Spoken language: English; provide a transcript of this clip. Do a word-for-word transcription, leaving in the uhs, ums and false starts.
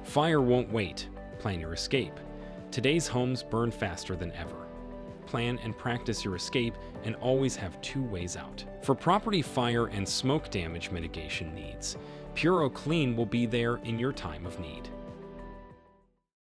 Fire won't wait. Plan your escape. Today's homes burn faster than ever. Plan and practice your escape and always have two ways out. For property fire and smoke damage mitigation needs, PuroClean will be there in your time of need.